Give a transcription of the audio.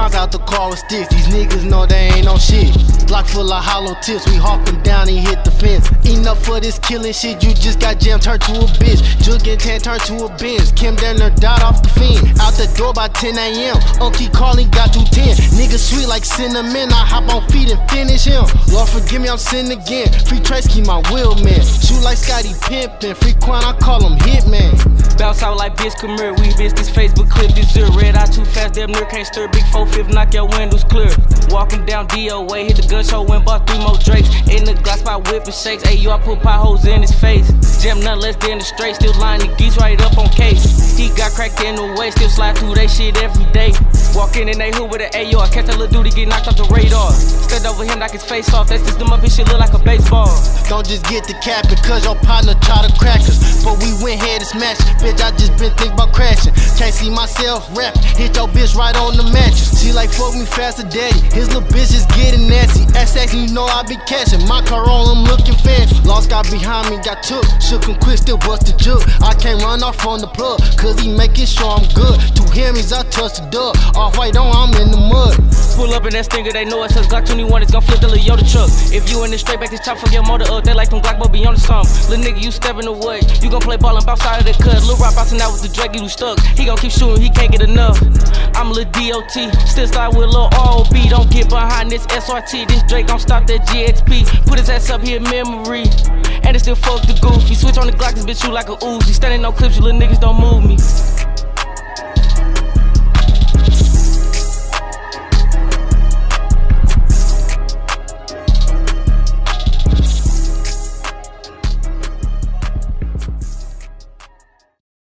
bounce out the car with sticks. These niggas know they ain't no shit. Block full of hollow tips, we hawk them down and hit the fence. Enough for this killing shit, you just got jammed, turned to a bitch. Juke and tan turned to a bench. Kim down there died off the fence. Out the door by 10 a.m. Uncle calling got to 10. Niggas sweet like cinnamon, I hop on feet and finish him. Lord forgive me, I'm sinning again. Free Trace, keep my wheel man. Shoot like Scotty Pimpin', free Quan, I call him Hitman. Bounce out like bitch, come here, we bitch this Facebook clip, this zero. Red eye too fast, damn near can't stir. Big 4-5, knock your windows clear. Walking down DOA, hit the gun show, went bought 3 more Drakes. In the glass by whipping shakes, ayo, I put potholes in his face. Jam none less than the straight, still lying the geese right up on case. He got cracked in the way, still slide through they shit every day. Walking in they hood with an AO, I catch that little dude, he get knocked off the radar. Stand over him, knock his face off, that system up, his shit look like a baseball. Don't just get the cap because your partner try to crack us. But we went head and smashed, bitch, I just been thinking about crashing. Can't see myself rap, hit your bitch right on the mattress. She like fuck me faster, daddy, his little bitch is getting nasty. Ass you know I be catching, my car on, I'm looking fancy. Lost guy behind me, got took, shook him quick, still busted juke. I can't run off on the plug, cause he making sure I'm good. 2 Hemis, I touch the dub, off-white on, I'm in the mud. Pull up in that stinger, they know it says Glock 21, it's gon' flip the Lil Yoda truck. If you in the straight back, this chop, fuck your motor up, they like them Glock, but be on the song. Lil' nigga, you steppin' away, you gon' play ball and bounce out of the cut. Lil' Rock bouncing out with the Drake, you stuck, he gon' keep shooting, he can't get enough. I'm Lil DOT, still slide with Lil ROB, don't get behind this SRT, this Drake gon' stop that GXP. Put his ass up here, memory, and it still fuck the goofy. Switch on the Glock, this bitch shoot like a Uzi. Standing on clips, you little niggas don't move me.